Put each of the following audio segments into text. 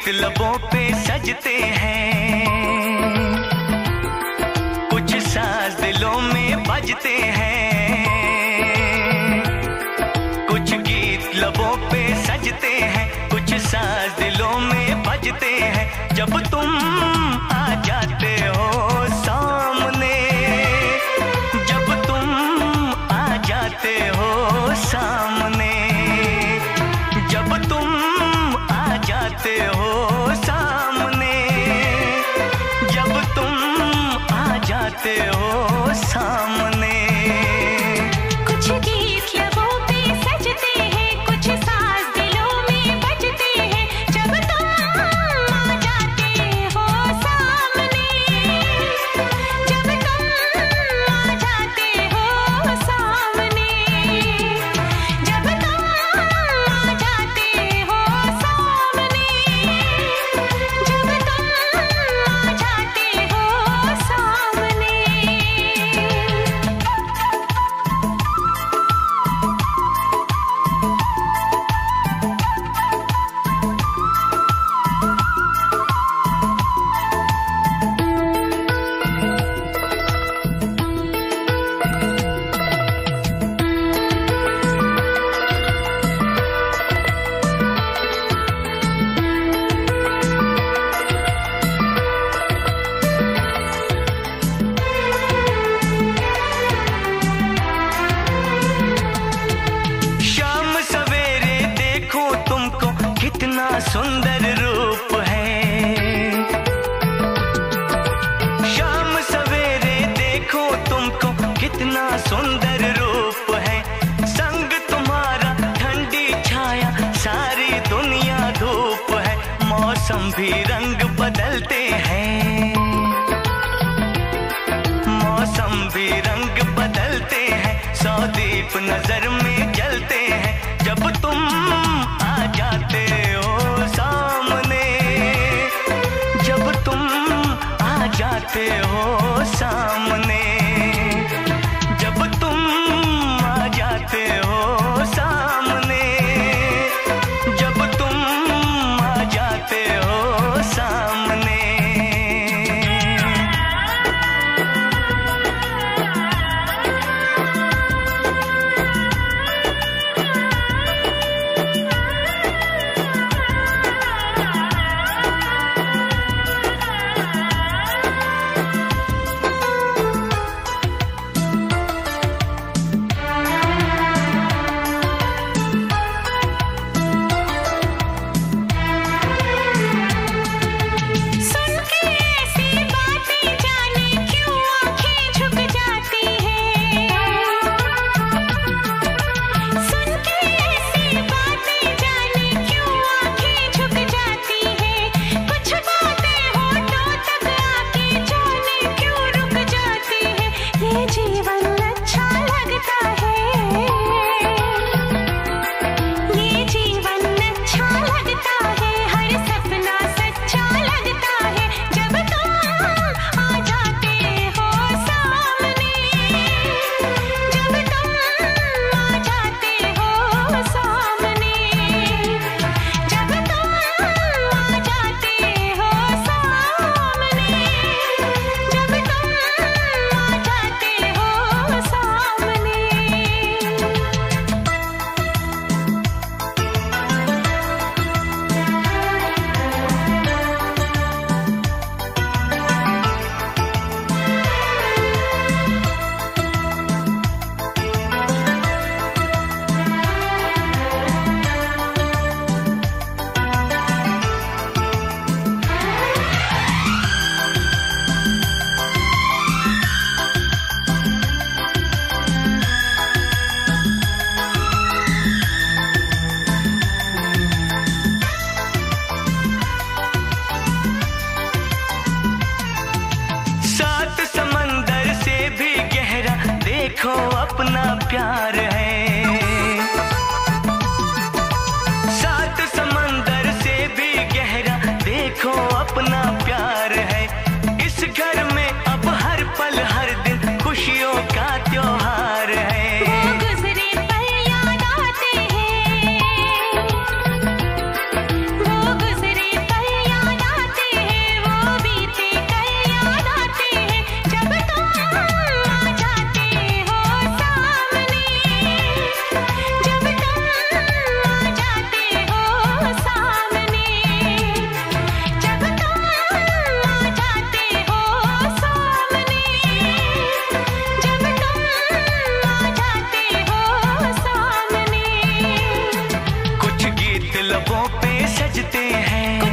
गीत लबों पे सजते हैं, कुछ साज दिलों में बजते हैं, कुछ गीत लबों पे सजते हैं, कुछ साज दिलों में बजते हैं। जब तुम आ जाते हो सामने, जब तुम आ जाते हो सामने, जब तुम आ जाते हो सामने, जब तुम आ जाते हो सामने। कुछ गीत लबों पे सजते हैं, कुछ साज दिलों में बजते हैं। जब तुम आ जाते हो सामने, जब तुम आ जाते हो सामने, जब तुम आ जाते हो सामने, जब तुम आ जाते हो सामने। शाम सवेरे देखो तुमको कितना सुंदर रूप है, शाम सवेरे देखो तुमको कितना सुंदर रूप है। संग तुम्हारा ठंडी छाया, सारी दुनिया धूप है। मौसम भी रंग बदलते हैं, मौसम भी रंग बदलते हैं। सौ दीप नजर में जलते हैं, जब तुम आ जाते हो सामने, जब तुम आ जाते हो सामने, जब तुम आ जाते हो सामने, जब तुम आ जाते हो सामने।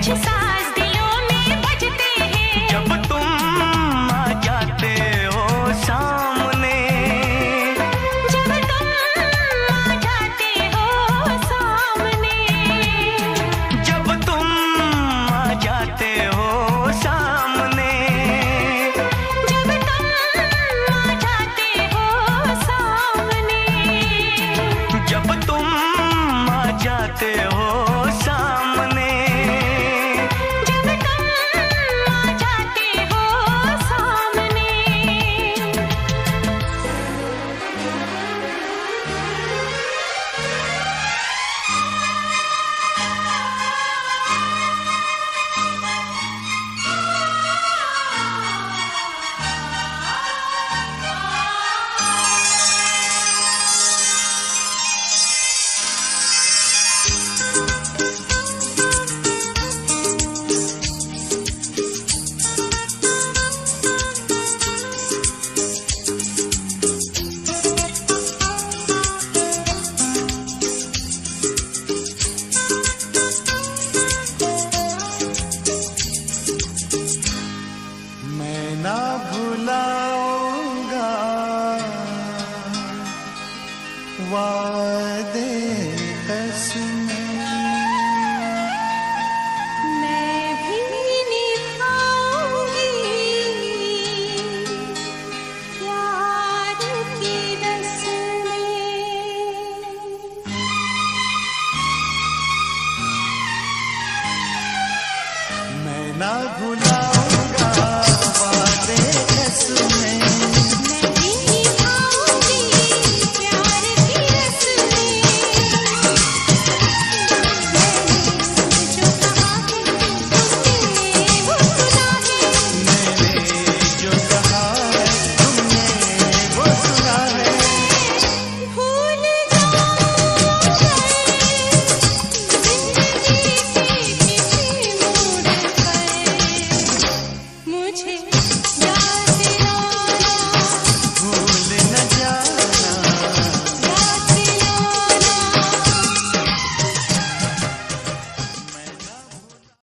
कुछ साज दिलों में बजते हैं। जब तुम आ जाते हो सामने, जब तुम आ जाते हो सामने, जब तुम आ जाते हो सामने, जब तुम आ जाते हो सामने, जब तुम आ जाते हो